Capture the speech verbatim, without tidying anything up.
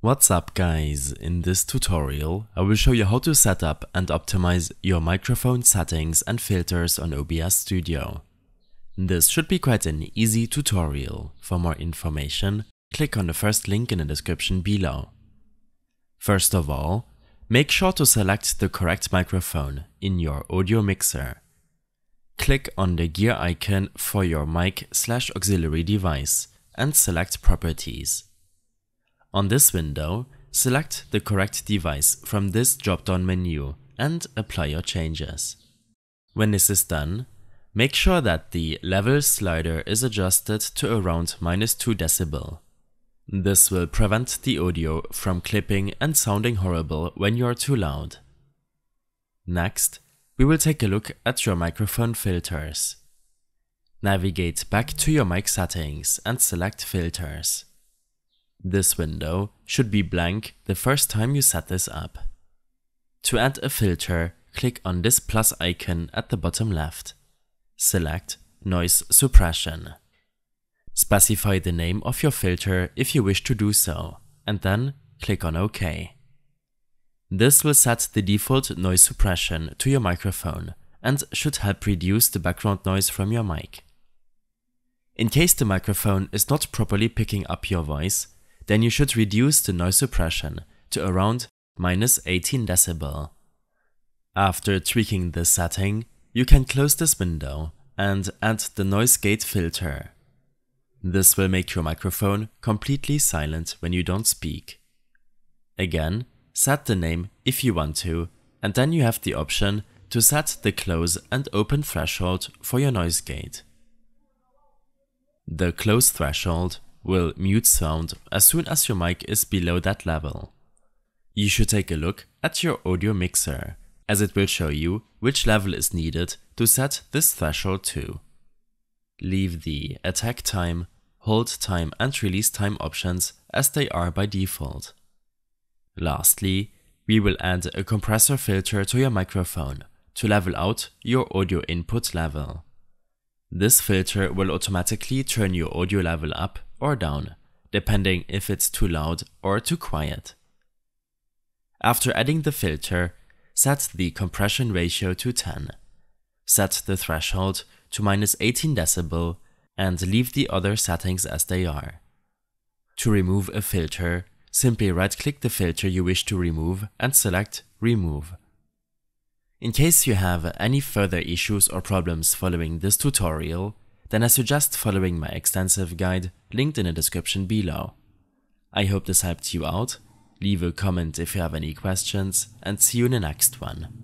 What's up guys, in this tutorial I will show you how to set up and optimize your microphone settings and filters on O B S Studio. This should be quite an easy tutorial. For more information, click on the first link in the description below. First of all, make sure to select the correct microphone in your audio mixer. Click on the gear icon for your mic slash auxiliary device and select Properties. On this window, select the correct device from this drop-down menu and apply your changes. When this is done, make sure that the level slider is adjusted to around minus two decibel. This will prevent the audio from clipping and sounding horrible when you are too loud. Next, we will take a look at your microphone filters. Navigate back to your mic settings and select Filters. This window should be blank the first time you set this up. To add a filter, click on this plus icon at the bottom left. Select Noise Suppression. Specify the name of your filter if you wish to do so, and then click on OK. This will set the default noise suppression to your microphone and should help reduce the background noise from your mic. In case the microphone is not properly picking up your voice, then you should reduce the noise suppression to around minus eighteen decibel. After tweaking this setting, you can close this window and add the noise gate filter. This will make your microphone completely silent when you don't speak. Again, set the name if you want to, and then you have the option to set the close and open threshold for your noise gate. The close threshold will mute sound as soon as your mic is below that level. You should take a look at your audio mixer, as it will show you which level is needed to set this threshold to. Leave the attack time, hold time and release time options as they are by default. Lastly, we will add a compressor filter to your microphone to level out your audio input level. This filter will automatically turn your audio level up or down, depending if it's too loud or too quiet. After adding the filter, set the compression ratio to ten. Set the threshold to minus eighteen decibel and leave the other settings as they are. To remove a filter, simply right-click the filter you wish to remove and select Remove. In case you have any further issues or problems following this tutorial, then I suggest following my extensive guide linked in the description below. I hope this helped you out. Leave a comment if you have any questions, and see you in the next one.